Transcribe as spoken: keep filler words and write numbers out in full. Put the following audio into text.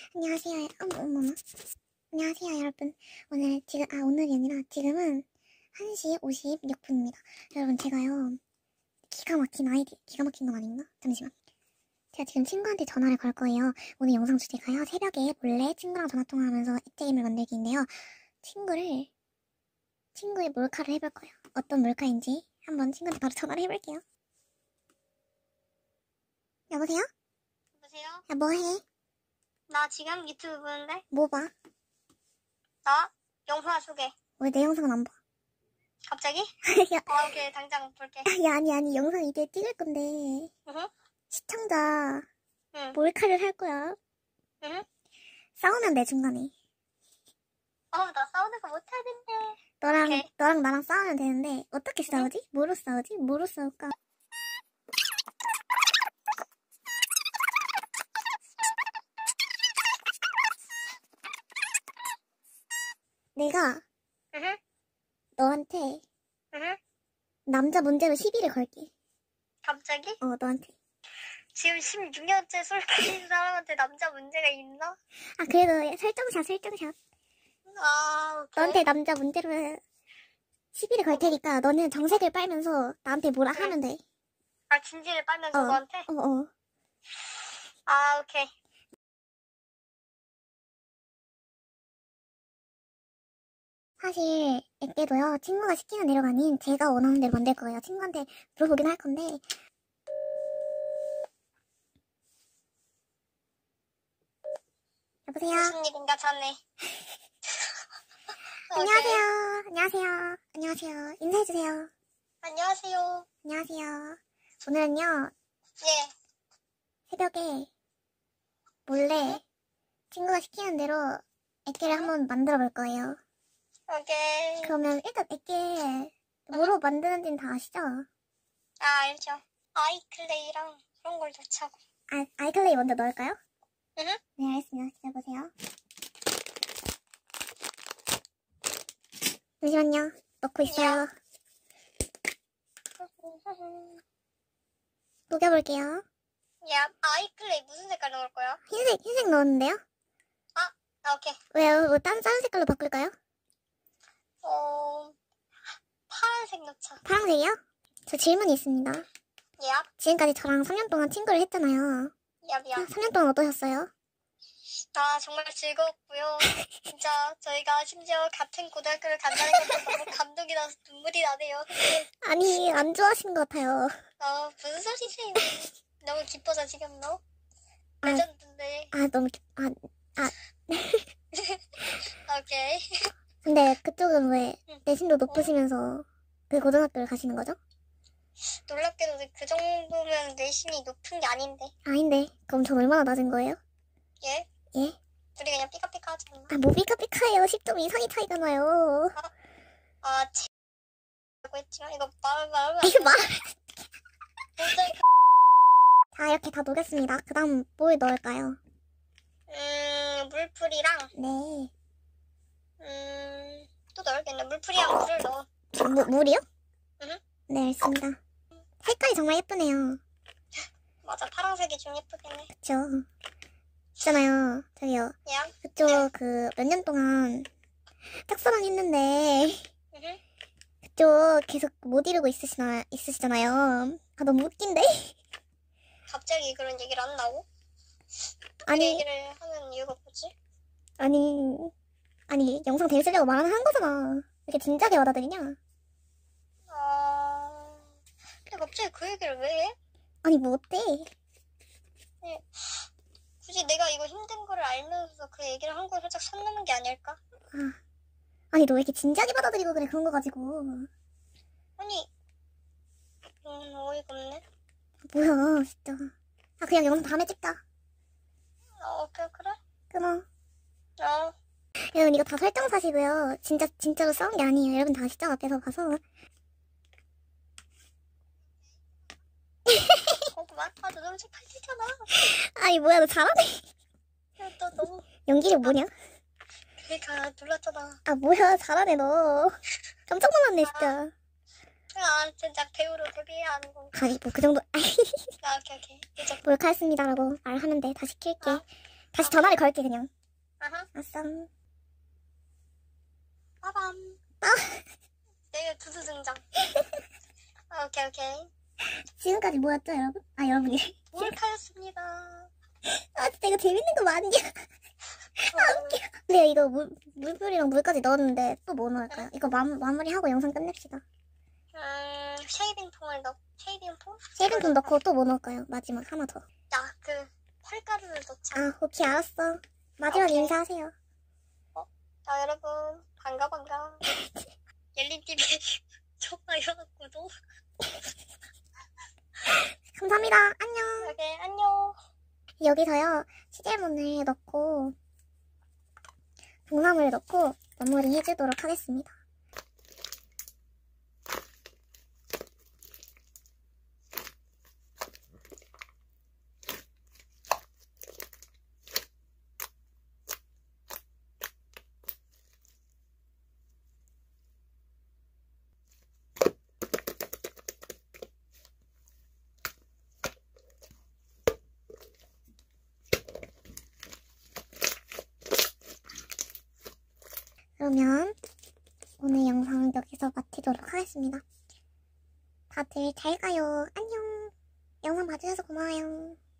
안녕하세요. 어머, 어머나. 안녕하세요, 여러분. 오늘, 지금, 아, 오늘이 아니라 지금은 한 시 오십육 분입니다. 여러분, 제가요, 기가 막힌 아이디, 기가 막힌 건 아닌가? 잠시만. 제가 지금 친구한테 전화를 걸 거예요. 오늘 영상 주제가요, 새벽에 몰래 친구랑 전화통화하면서 액체게임을 만들기인데요. 친구를, 친구의 몰카를 해볼 거예요. 어떤 몰카인지 한번 친구한테 바로 전화를 해볼게요. 여보세요? 여보세요? 야, 뭐 해? 나 지금 유튜브 보는데? 뭐 봐? 나? 영화 소개. 왜 내 영상은 안 봐? 갑자기? 야, 어, 오케이, 당장 볼게. 야, 아니, 아니, 영상 이제 찍을 건데, 으흠, 시청자, 응, 몰카를 할 거야. 으흠. 싸우면 돼, 중간에. 어, 나 싸우는 거 못해야 된대. 너랑, 오케이. 너랑 나랑 싸우면 되는데, 어떻게 싸우지? 뭐로 싸우지? 뭐로 싸울까? 내가 으흠, 너한테 으흠. 남자 문제로 시비를 걸게. 갑자기? 어, 너한테. 지금 십육 년째 술 마시는 사람한테 남자 문제가 있나? 아, 그래도 설정샷, 설정샷. 아, 오케이. 너한테 남자 문제로 시비를 걸 테니까, 너는 정색을 빨면서 나한테 뭐라 응. 하면 돼. 아, 진지를 빨면서 어. 너한테? 어, 어. 아, 오케이. 사실 액계도요, 친구가 시키는 대로가 아닌 제가 원하는 대로 만들 거예요. 친구한테 물어보긴 할 건데. 여보세요? 무슨 일인가 자네. 안녕하세요. 안녕하세요. 안녕하세요. 인사해주세요. 안녕하세요. 안녕하세요. 오늘은요, 예. 새벽에 몰래 친구가 시키는 대로 액계를 한번 만들어 볼 거예요. 오케이. 그러면 일단 액계 뭐로 만드는지는 다 아시죠? 아, 알죠. 아이클레이랑 그런 걸 넣자고. 아, 아이클레이 먼저 넣을까요? 으흠. 네, 알겠습니다. 기다려보세요. 잠시만요. 넣고 있어요. 녹여볼게요. 야, 아이클레이 무슨 색깔 넣을 거야? 흰색, 흰색 넣었는데요? 아, 오케이. 왜요? 뭐 다른, 다른 색깔로 바꿀까요? 어, 파란색 넣자. 파란색이요? 저 질문이 있습니다. 얍, 지금까지 저랑 삼 년 동안 친구를 했잖아요. 얍, 얍. 삼 년 동안 어떠셨어요? 아, 정말 즐거웠고요. 진짜 저희가 심지어 같은 고등학교를 간다는 것도 너무 감동이 나서 눈물이 나네요. 아니, 안 좋아하신 것 같아요. 아, 무슨 소리세요? 너무 기뻐서 지금 너? 아. 레전드인데. 아, 너무, 기- 아, 오케이. 근데 그쪽은 왜 응. 내신도 높으시면서 그 고등학교를 가시는 거죠? 놀랍게도 그 정도면 내신이 높은 게 아닌데. 아닌데, 그럼 전 얼마나 낮은 거예요? 예? 예? 우리 그냥 삐까삐까 하지 않나? 아, 뭐 삐까삐까해요. 십 점 이상이 차이가 나요. 아, 치... 라고 했지만 이거 말, 말하면 안 이거 말. 굉장히 자, 이렇게 다 녹였습니다. 그 다음 뭘 넣을까요? 음, 물풀이랑, 네. 음, 또 넣을겠네. 물풀이랑 물을 넣어. 무, 물이요? 응. 네, 알겠습니다. 색깔이 정말 예쁘네요. 맞아, 파란색이 좀 예쁘긴 해. 그쵸? 있잖아요. 저기요. 야, 그쪽 그 몇 년 동안 짝사랑 했는데 응. 그쪽 계속 못 이루고 있으시나, 있으시잖아요. 아, 너무 웃긴데? 갑자기 그런 얘기를 한다고? 그 아니, 얘기를 하는 이유가 뭐지? 아니, 아니, 영상 재밌으려고 말하는 거잖아. 왜 이렇게 진지하게 받아들이냐? 아, 근데 갑자기 그 얘기를 왜 해? 아니, 뭐 어때? 굳이 내가 이거 힘든 거를 알면서 그 얘기를 한 거 살짝 선 넘은 게 아닐까? 아, 아니, 너 왜 이렇게 진지하게 받아들이고 그래, 그런 거 가지고. 아니, 음, 어이가 없네. 뭐야, 진짜. 아, 그냥 영상 다음에 찍자. 어, 오케이, 그래? 끊어. 어, 여러분, 이거 다 설정 사시고요. 진짜, 진짜로 싸운 게 아니에요. 여러분 다 아시죠? 앞에서 봐서. 잠깐만. 아, 너 너무 팔리잖아. 아니, 뭐야, 너 잘하네. 야, 너 너무, 연기력 뭐냐? 그러니까 놀랐잖아. 아, 뭐야, 잘하네, 너. 깜짝 놀랐네, 진짜. 아, 진짜 배우로 데뷔해야 하는 건가? 아니, 뭐, 그 정도, 아이, 아, 오케이, 오케이. 이제, 몰카했습니다라고 말하는데 다시 킬게. 아. 다시 전화를 걸게 그냥. 아하. 아싸. 빠밤. 아. 내일 두두 등장. 아, 오케이, 오케이. 지금까지 뭐였죠 여러분? 아 여러분이. 몰카였습니다. 아 진짜 이거 재밌는 거 맞냐? 아 웃겨. 근데 이거 물, 물뿌리랑 물까지 넣었는데 또 뭐 넣을까요? 이거 마, 마무리하고 영상 끝냅시다. 음, 쉐이빙 폼을 넣, 쉐이빙 폼? 쉐이빙 넣고 또 뭐 넣을까요? 마지막 하나 더. 야, 그, 펄가루를 넣자. 아 오케이 알았어. 마지막 오케이. 인사하세요. 자, 여러분, 반가, 반가. 옐린티비 좋아요, 구독. 감사합니다. 안녕. 오케이, 안녕. 여기서요 시제문을 넣고 동남을 넣고 마무리 해주도록 하겠습니다. 그러면 오늘 영상 여기서 마치도록 하겠습니다. 다들 잘 가요. 안녕. 영상 봐주셔서 고마워요.